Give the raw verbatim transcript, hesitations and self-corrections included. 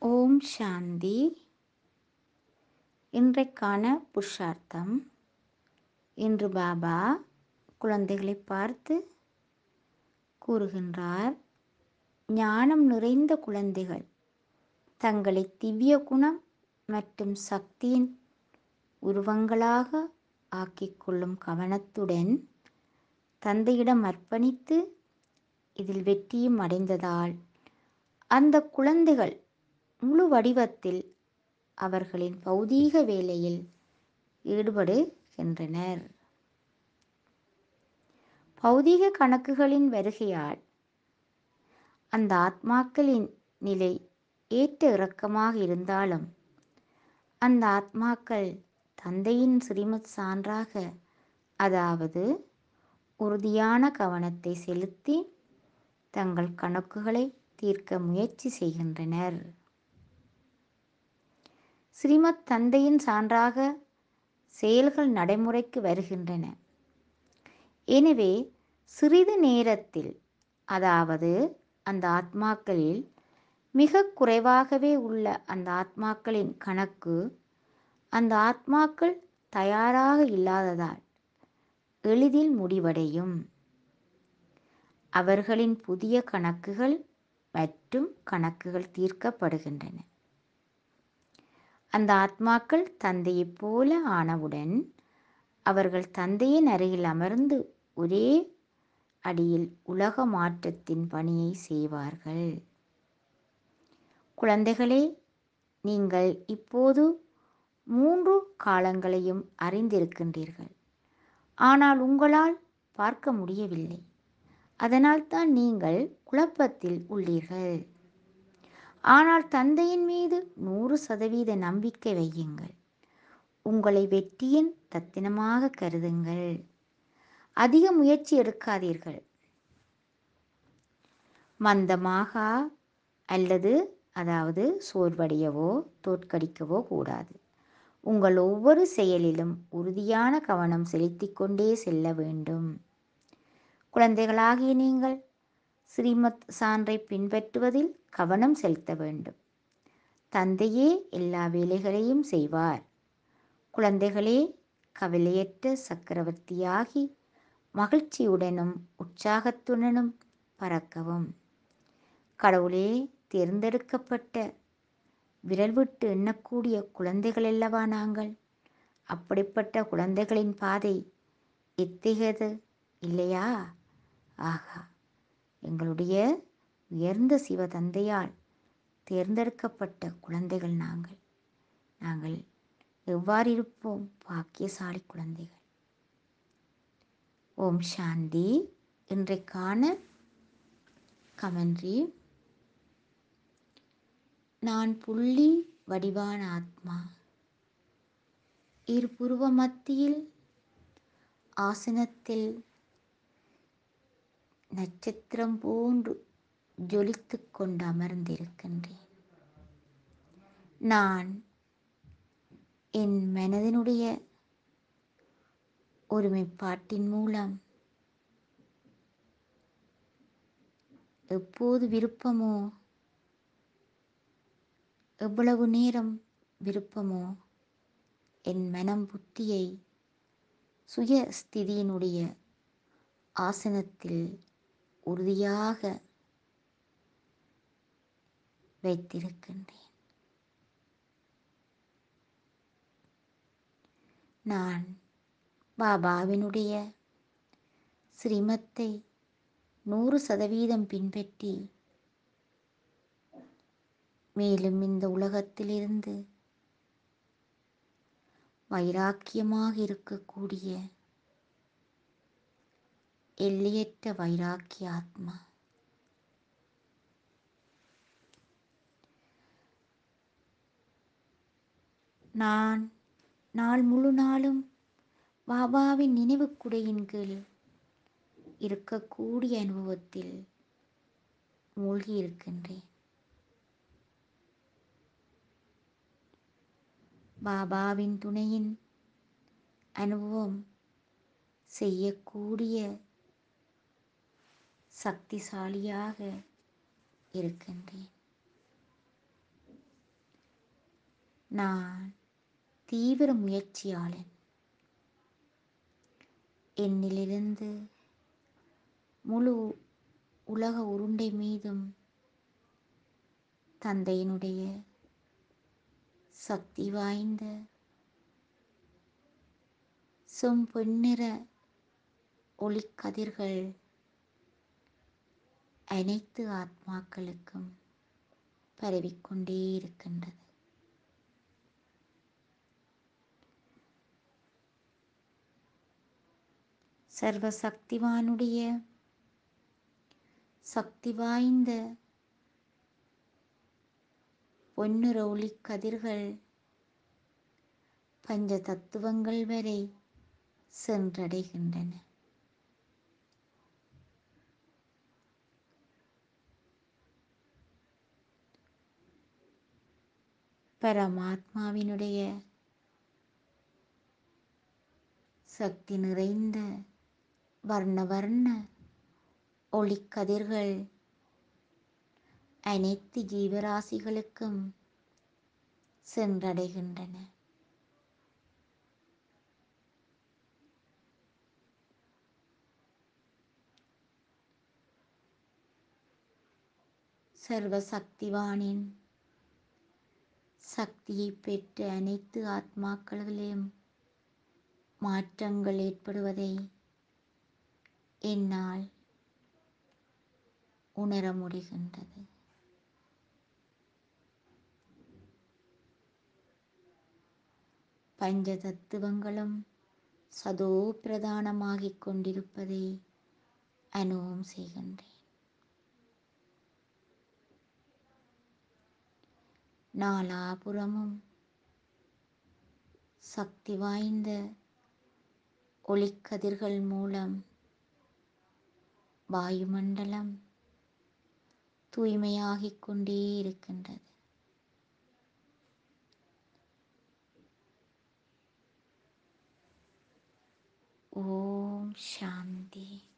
ஓம் சாந்தி. இன்றைக்கான புருஷார்த்தம். இன்று பாபா குழந்தைகளை பார்த்து கூறுகின்றார், ஞானம் நிறைந்த குழந்தைகள் தங்களை திவ்ய குணம் மற்றும் சக்தியின் உருவங்களாக ஆக்கிக் கொள்ளும் கவனத்துடன் தந்தையிடம் அர்ப்பணித்து இதில் வெற்றியும் அடைந்ததால் அந்த குழந்தைகள் முழு வடிவத்தில் அவர்களின் பௌதீக வேலையில் ஈடுபடுகின்றனர். பௌதீக கணக்குகளின் வருகையால் அந்த ஆத்மாக்களின் நிலை ஏற்ற இறக்கமாக இருந்தாலும் அந்த ஆத்மாக்கள் தந்தையின் ஸ்ரீமத் சான்றாக, அதாவது உறுதியான கவனத்தை செலுத்தி தங்கள் கணக்குகளை தீர்க்க முயற்சி செய்கின்றனர். ஸ்ரீமத் தந்தையின் சான்றாக செயல்கள் நடைமுறைக்கு வருகின்றன. எனவே சிறிது நேரத்தில், அதாவது அந்த ஆத்மாக்களில் மிக குறைவாகவே உள்ள அந்த ஆத்மாக்களின் கணக்கு அந்த ஆத்மாக்கள் தயாராக இல்லாததால் எளிதில் முடிவடையும். அவர்களின் புதிய கணக்குகள் மற்றும் கணக்குகள் தீர்க்கப்படுகின்றன. அந்த ஆத்மாக்கள் தந்தையைப் போல ஆனவுடன் அவர்கள் தந்தையின் அருகில் அமர்ந்து ஒரே அடியில் உலக மாற்றத்தின் பணியை செய்வார்கள். குழந்தைகளே, நீங்கள் இப்போது மூன்று காலங்களையும் அறிந்திருக்கின்றீர்கள். ஆனால் உங்களால் பார்க்க முடியவில்லை. அதனால்தான் நீங்கள் குழப்பத்தில் உள்ளீர்கள். ஆனால் தந்தையின் மீது நூறு சதவீத நம்பிக்கை வையுங்கள். உங்களை வெற்றியின் ரத்தினமாக கருதுங்கள். அதிக முயற்சி எடுக்காதீர்கள். மந்தமாக அல்லது அதாவது சோர்வடையவோ தோற்கடிக்கவோ கூடாது. உங்கள் ஒவ்வொரு செயலிலும் உறுதியான கவனம் செலுத்திக் கொண்டே செல்ல வேண்டும். குழந்தைகளாகிய நீங்கள் ஸ்ரீமத் சான்றை பின்பற்றுவதில் கவனம் செலுத்த வேண்டும். தந்தையே எல்லா வேலைகளையும் செய்வார். குழந்தைகளே, கவலையற்ற சக்கரவர்த்தியாகி மகிழ்ச்சியுடனும் உற்சாகத்துடனும் பறக்கவும். கடவுளே தேர்ந்தெடுக்கப்பட்ட விரல் விட்டு எண்ணக்கூடிய குழந்தைகள் அல்லவா நாங்கள். அப்படிப்பட்ட குழந்தைகளின் பாதை எத்தகையது இல்லையா? ஆகா, எங்களுடைய உயர்ந்த சிவ தந்தையால் தேர்ந்தெடுக்கப்பட்ட குழந்தைகள் நாங்கள். நாங்கள் எவ்வாறு இருப்போம்? பாக்கியசாலி குழந்தைகள். ஓம் சாந்தி. இன்றைக்கான கமெண்ட்ரி. நான் புள்ளி வடிவான ஆத்மா. இரு புருவ மத்தியில் ஆசனத்தில் நட்சத்திரம் போன்று ஜொலித்துக் கொண்டு அமர்ந்திருக்கின்றேன். நான் என் மனதினுடைய ஒருமைப்பாட்டின் மூலம் எப்போது விருப்பமோ, எவ்வளவு நேரம் விருப்பமோ என் மனம் புத்தியை சுய ஸ்திதியினுடைய ஆசனத்தில் உறுதியாக வைத்திருக்கின்றேன். நான் பாபாவினுடைய ஸ்ரீமத்தை நூறு சதவீதம் பின்பற்றி மேலும் இந்த உலகத்திலிருந்து வைராக்கியமாக இருக்கக்கூடிய எல்லையற்ற வைராக்கிய ஆத்மா. நான் நாள் முழு நாளும் பாபாவின் நினைவு குடையின் கீழ் இருக்கக்கூடிய அனுபவத்தில் மூழ்கி இருக்கின்றேன். பாபாவின் துணையின் அனுபவம் செய்யக்கூடிய சக்திசாலியாக இருக்கின்றேன். நான் தீவிர முயற்சியாளன். என்னிலிருந்து முழு உலக உருண்டை மீதும் தந்தையினுடைய சக்தி வாய்ந்த செம்பொன்னிற ஒளிக்கதிர்கள் அனைத்து ஆத்மாக்களுக்கும் பரவிக்கொண்டே இருக்கின்றது. சர்வ சக்திவானுடைய சக்தி வாய்ந்த பொன்னிற ஒளிக்கதிர்கள் பஞ்ச தத்துவங்கள் வரை சென்றடைகின்றன. பரமாத்மாவினுடைய சக்தி நிறைந்த வர்ண வர்ண ஒளிக்கதிர்கள் அனைத்து ஜீவராசிகளுக்கும் சென்றடைகின்றன. சர்வ சக்திவானின் சக்தியை பெற்ற அனைத்து ஆத்மாக்களிலும் மாற்றங்கள் ஏற்படுவதை என்னால் உணர முடிகின்றது. பஞ்ச தத்துவங்களும் சதோ பிரதானமாகிக் கொண்டிருப்பதை அனுபவம் செய்கின்றேன். நாலாபுறமும் சக்தி வாய்ந்த ஒளிக்கதிர்கள் மூலம் வாயுமண்டலம் தூய்மையாகிக் கொண்டே இருக்கின்றது. ஓம் சாந்தி.